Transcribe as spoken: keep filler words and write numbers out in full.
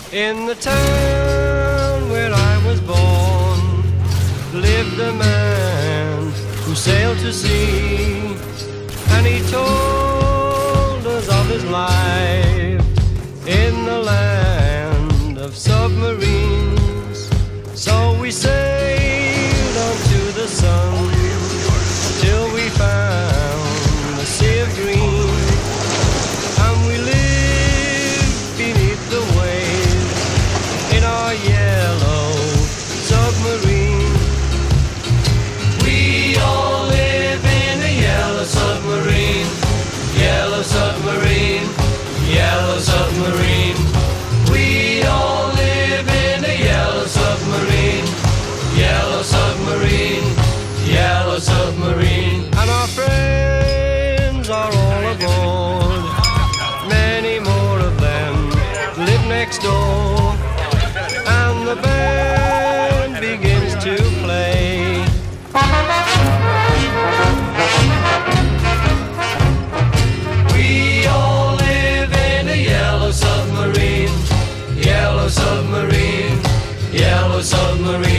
In the town where I was born lived a man who sailed to sea, and he told us of his life in the land of submarines. So we sailed on to the sun till we found the sea of green, and we lived beneath the waves in our yellow submarine. We all live in a yellow submarine, yellow submarine, yellow submarine. We all live in a yellow submarine, yellow submarine, yellow submarine. And our friends are all aboard, many more of them live next door, and the band begins to play. We all live in a yellow submarine, yellow submarine, yellow submarine.